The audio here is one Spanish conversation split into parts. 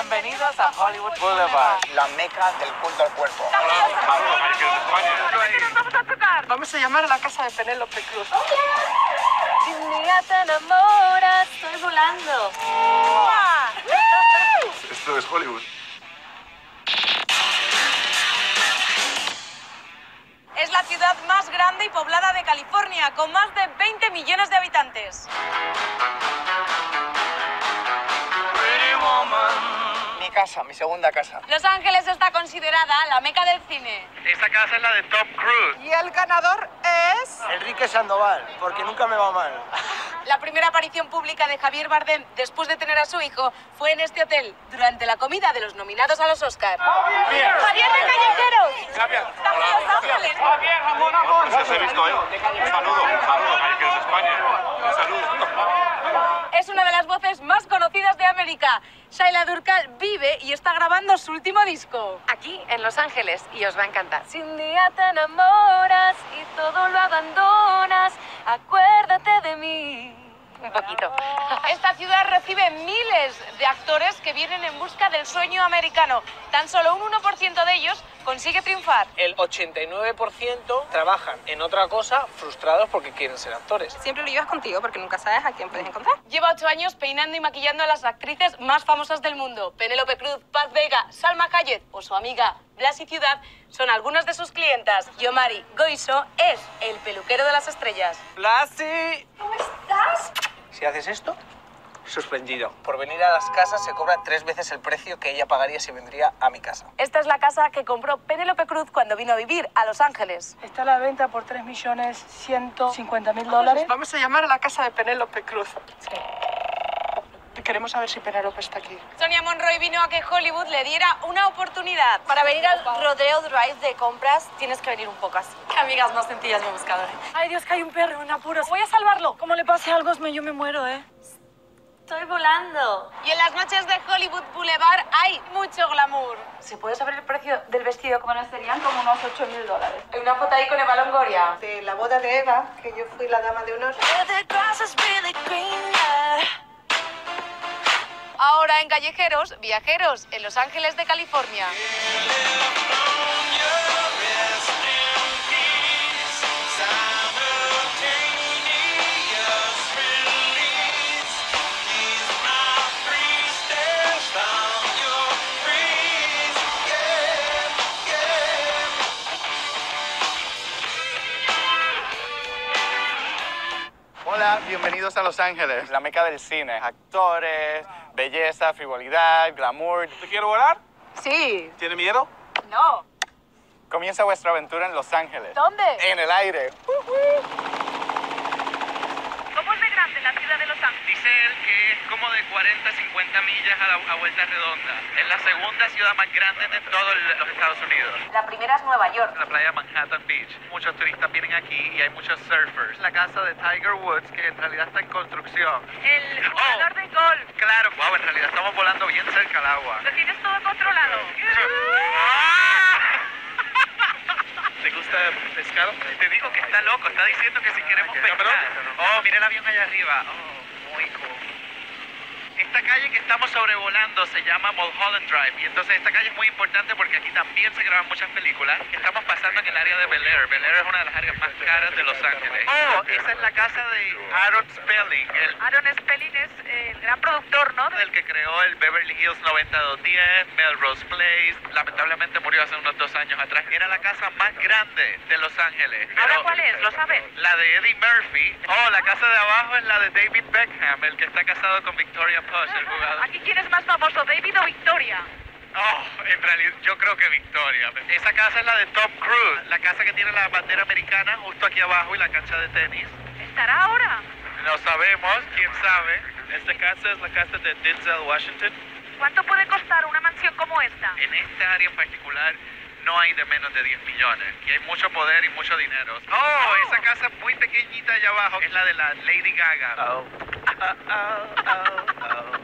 Bienvenidos a Hollywood Boulevard, la meca del culto al cuerpo. Saludos, Michael de España. vamos a tocar? Vamos a llamar a la casa de Penélope Cruz. Si un día te enamoras, estoy volando. Esto es Hollywood. Es la ciudad más grande y poblada de California, con más de 20 millones de habitantes. Mi casa, mi segunda casa. Los Ángeles está considerada la meca del cine. Esta casa es la de Tom Cruise. Y el ganador es... Enrique Sandoval, porque nunca me va mal. La primera aparición pública de Javier Bardem después de tener a su hijo fue en este hotel, durante la comida de los nominados a los Oscar. ¡Javier de Callejeros! Javier. ¡Estamos en Los Ángeles! Javier, jamón, amor. No sé si he visto, ¿eh? Un saludo, Michael de España. Un saludo. Es una de las voces más conocidas de América. Shaila Durkal vive y está grabando su último disco. Aquí, en Los Ángeles, y os va a encantar. Si un día te enamoras y todo lo abandonas, acuérdate de mí. Un poquito. Esta ciudad recibe miles de actores que vienen en busca del sueño americano. Tan solo un 1% de ellos consigue triunfar. El 89% trabajan en otra cosa frustrados porque quieren ser actores. Siempre lo llevas contigo porque nunca sabes a quién puedes encontrar. Lleva 8 años peinando y maquillando a las actrices más famosas del mundo. Penélope Cruz, Paz Vega, Salma Hayek o su amiga Blasi Ciudad son algunas de sus clientas. Yomari Goiso es el peluquero de las estrellas. ¡Blasi! ¿Cómo estás? Si haces esto, suspendido. Por venir a las casas se cobra 3 veces el precio que ella pagaría si vendría a mi casa. Esta es la casa que compró Penélope Cruz cuando vino a vivir a Los Ángeles. Está a la venta por $3.150.000. Vamos a llamar a la casa de Penélope Cruz. Queremos saber si Penélope está aquí. Sonia Monroy vino a que Hollywood le diera una oportunidad. Para venir al Rodeo Drive de compras, tienes que venir un poco así. Qué amigas más sencillas me he buscado. Ay, Dios, que hay un perro en apuros. Voy a salvarlo. Como le pase algo, yo me muero, ¿eh? Estoy volando. Y en las noches de Hollywood Boulevard hay mucho glamour. ¿Se puede saber el precio del vestido? Bueno, serían como unos $8.000. Hay una foto ahí con Eva Longoria. De la boda de Eva, que yo fui la dama de honor. Ahora en Callejeros, viajeros en Los Ángeles de California. Hola, bienvenidos a Los Ángeles, la meca del cine. Actores, belleza, frivolidad, glamour. ¿Te quiero volar? Sí. ¿Tiene miedo? No. Comienza vuestra aventura en Los Ángeles. ¿Dónde? En el aire. ¿Cómo es de grande la ciudad de Los Ángeles? Dice él que es como de 40, 50 millas a vuelta redonda. Es la segunda ciudad más grande de todos los Estados Unidos. La primera es Nueva York. La playa Manhattan Beach. Muchos turistas vienen aquí y hay muchos surfers. La casa de Tiger Woods, que en realidad está en construcción. El jugador de golf. Claro, wow, en realidad estamos volando bien cerca al agua. Lo tienes todo controlado. ¿Te gusta pescado? Te digo que está loco, está diciendo que si queremos pescar. Oh, mira el avión allá arriba. Oh, muy cool. Esta calle que estamos sobrevolando se llama Mulholland Drive. Y entonces esta calle es muy importante porque aquí también se graban muchas películas. Estamos pasando en el área de Bel Air. Bel Air es una de las áreas más caras de Los Ángeles. Oh, esa es la casa de Aaron Spelling. Aaron Spelling es el gran productor, ¿no? El que creó el Beverly Hills 90210, Melrose Place. Lamentablemente murió hace unos 2 años atrás. Era la casa más grande de Los Ángeles. ¿Ahora cuál es? ¿Lo sabes? La de Eddie Murphy. Oh, la casa de abajo es la de David Beckham, el que está casado con Victoria Push, el jugador. Aquí quién es más famoso, David o Victoria. Oh, en realidad yo creo que Victoria. Esa casa es la de Tom Cruise, la casa que tiene la bandera americana justo aquí abajo y la cancha de tenis. ¿Estará ahora? No sabemos, quién sabe. Esta casa es la casa de Denzel Washington. ¿Cuánto puede costar una mansión como esta? En esta área en particular no hay de menos de 10 millones. Y hay mucho poder y mucho dinero. Oh, esa casa muy pequeñita allá abajo es la de la Lady Gaga.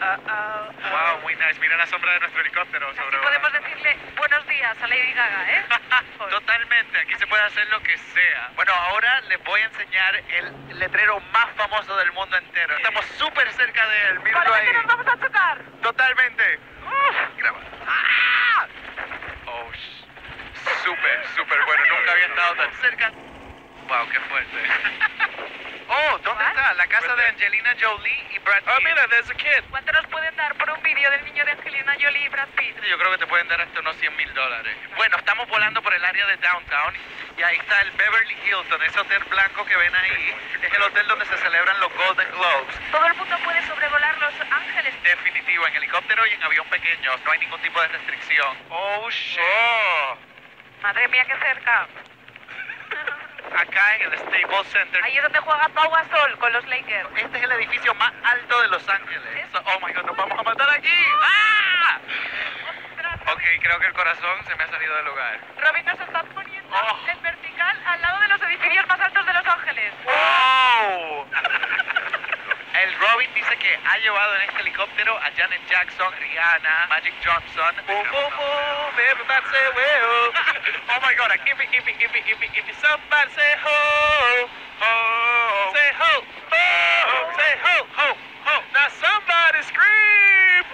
Wow, muy nice. Mira la sombra de nuestro helicóptero sobre. Podemos decirle buenos días a Lady Gaga, ¿eh? Totalmente, aquí se puede hacer lo que sea. Bueno, ahora les voy a enseñar el letrero más famoso del mundo entero. Estamos súper cerca de él, mírenlo ahí. ¡Nos vamos a chocar! Totalmente. Graba. ¡Ah! Oh, súper bueno. Nunca había estado tan cerca. Wow, qué fuerte. Oh, ¿dónde está? La casa de Angelina Jolie y Brad Pitt. Oh, mira, there's a kid. ¿Cuánto nos pueden dar por un vídeo del niño de Angelina Jolie y Brad Pitt? Yo creo que te pueden dar hasta unos $100,000. Bueno, estamos volando por el área de Downtown y ahí está el Beverly Hilton, ese hotel blanco que ven ahí. Es el hotel donde se celebran los Golden Globes. Todo el mundo puede sobrevolar Los Ángeles. Definitivo, en helicóptero y en avión pequeño. No hay ningún tipo de restricción. Oh, shit. Madre mía, qué cerca. Acá en el Staples Center. Ahí es donde juega Pau Gasol con los Lakers. Este es el edificio más alto de Los Ángeles. Oh my God, nos vamos a matar aquí. ¡Ah! Ok, creo que el corazón se me ha salido del lugar. Robin, nos están poniendo en vertical al lado de los edificios más altos de Los Ángeles. ¡Wow! El Robin dice que ha llevado en este helicóptero a Janet Jackson, Rihanna, Magic Johnson. Boom, boom, boom, everybody say well. Oh my God, if somebody say ho, ho, say ho, ho, say ho, ho, ho. Now somebody scream.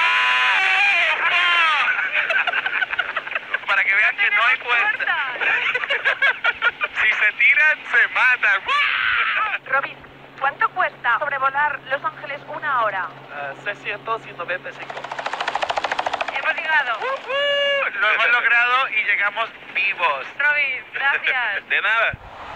Para que vean que no hay puerta. Si se tiran, se matan. Robin, ¿cuánto cuesta sobrevolar Los Ángeles una hora? 695. Hemos llegado. Lo hemos logrado y llegamos vivos. Robin, gracias. De nada.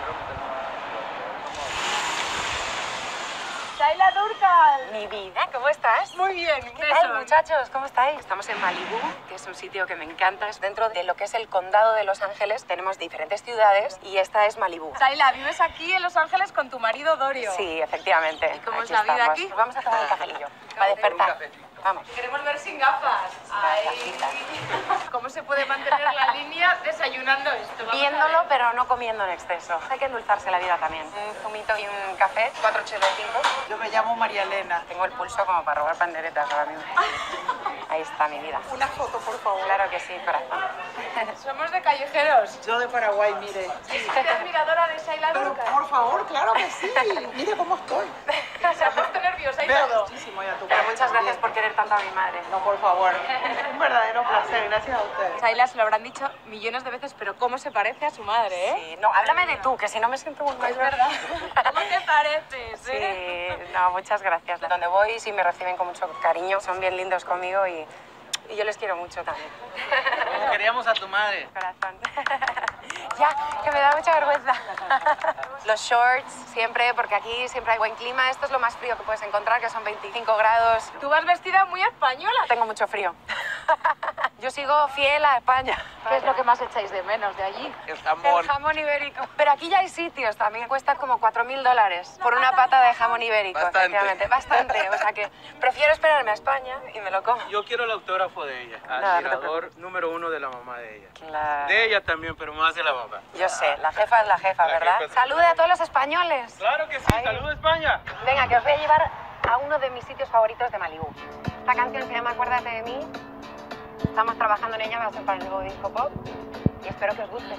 Shaila Durkal. Mi vida, ¿cómo estás? Muy bien, ¿Qué tal, muchachos? ¿Cómo estáis? Estamos en Malibú, que es un sitio que me encanta. Es dentro de lo que es el condado de Los Ángeles. Tenemos diferentes ciudades y esta es Malibú. Shaila, vives aquí en Los Ángeles con tu marido Dorio. Sí, efectivamente. ¿Y cómo es Aquí la vida estamos. aquí? Pues vamos a tomar un cafelillo para despertar. Vamos. Queremos ver sin gafas. Ay. ¿Cómo se puede mantener la línea desayunando esto? Vamos a Viéndolo, ver. pero no comiendo en exceso. Hay que endulzarse la vida también. Un zumito y un café, 4,85. Yo me llamo María Elena. Tengo el pulso como para robar panderetas ahora mismo. Ahí está mi vida. Una foto, por favor. Claro que sí, corazón. Somos de callejeros. Yo de Paraguay, mire. ¿Es usted admiradora de Shaila Pero Durkal? por favor, claro que sí. Mire cómo estoy. Se ha puesto nerviosa y Vea, todo. muchísimo, y a tu Pero padre muchas gracias también. por querer tanto a mi madre. No, por favor. Un verdadero placer. Gracias a ustedes. Shaila se lo habrán dicho millones de veces, pero cómo se parece a su madre, ¿eh? Sí, no, háblame de tú, que si no me siento muy mal. Es verdad. ¿Cómo te pareces, Sí, eh? no, muchas gracias. Donde voy sí me reciben con mucho cariño, son bien lindos conmigo y yo les quiero mucho también. Queríamos a tu madre. Corazón. Ya, que me da mucha vergüenza. Los shorts siempre, porque aquí siempre hay buen clima. Esto es lo más frío que puedes encontrar, que son 25 grados. Tú vas vestida muy española. Tengo mucho frío. Yo sigo fiel a España. ¿Qué es lo que más echáis de menos de allí? El jamón. El jamón ibérico. Pero aquí ya hay sitios también. Cuesta como $4,000 por una pata de jamón ibérico. Bastante. Efectivamente. Bastante. O sea que prefiero esperarme a España y me lo como. Yo quiero el autógrafo de ella. No, no te Admirador número 1 de la mamá de ella. La- De ella también, pero más de la mamá. Yo sé, la jefa es la jefa, La ¿verdad? jefa es- Salude a todos los españoles. Claro que sí. Ay. ¡Saludos, España! Venga, que os voy a llevar a uno de mis sitios favoritos de Malibú. Esta canción se llama Acuérdate de mí. Estamos trabajando en ella, va a ser para el nuevo disco pop y espero que os guste.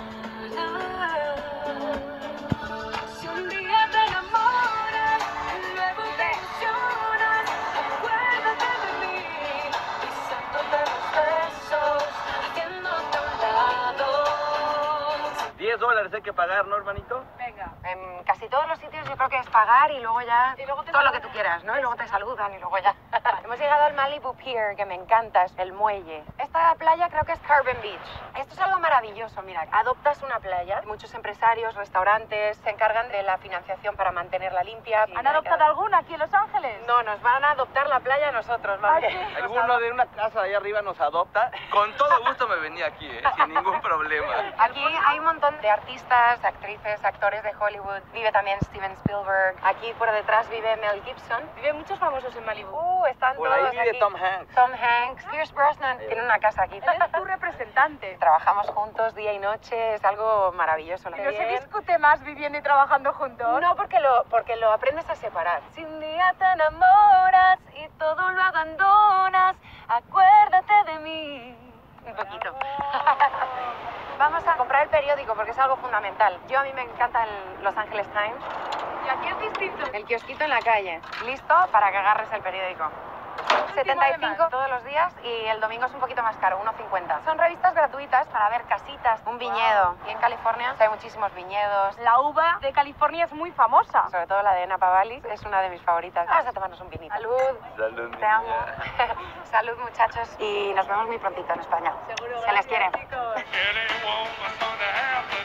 Si un día te enamoras, luego te ilusionas, acuérdate de mí, pisándote los besos, haciéndote a un lado. $10 hay que pagar, ¿no, hermanito? Venga. En casi todos los sitios yo creo que es pagar y luego ya Y luego te todo lo que saludan. tú quieras, ¿no? Y luego te saludan y luego ya. Hemos llegado al Malibu Pier, que me encanta, es el muelle. Esta playa creo que es Carbon Beach. Esto es algo maravilloso, mira, adoptas una playa, muchos empresarios, restaurantes se encargan de la financiación para mantenerla limpia. ¿Han adoptado alguna aquí en Los Ángeles? No, nos van a adoptar la playa a nosotros, más bien. Alguno de una casa de allá arriba nos adopta. Con todo gusto me venía aquí, sin ningún problema. Aquí hay un montón de artistas, actrices, actores de Hollywood. Viven vive también Steven Spielberg. Aquí por detrás vive Mel Gibson. Viven muchos famosos en Malibu. Están Por todos ahí vive aquí. Tom Hanks. Tom Hanks, Pierce Brosnan. Tiene una casa aquí. Él es tu representante. Trabajamos juntos día y noche, es algo maravilloso. ¿No se discute más viviendo y trabajando juntos? No, porque lo aprendes a separar. Si un día te enamoras y todo lo abandonas, acuérdate de mí. Un poquito. Vamos a comprar el periódico porque es algo fundamental. A mí me encanta el Los Angeles Times. Y aquí es distinto. El kiosquito en la calle. Listo para que agarres el periódico. 75 todos los días y el domingo es un poquito más caro, 1,50. Son revistas gratuitas para ver casitas, un viñedo. Y en California hay muchísimos viñedos. La uva de California es muy famosa. Sobre todo la de Napa Valley es una de mis favoritas. Vamos a tomarnos un vinito. Salud. Salud, Te amo. Salud, muchachos. Y nos vemos muy prontito en España. Seguro. Se les quiere. Chicos. Anyone was gonna have to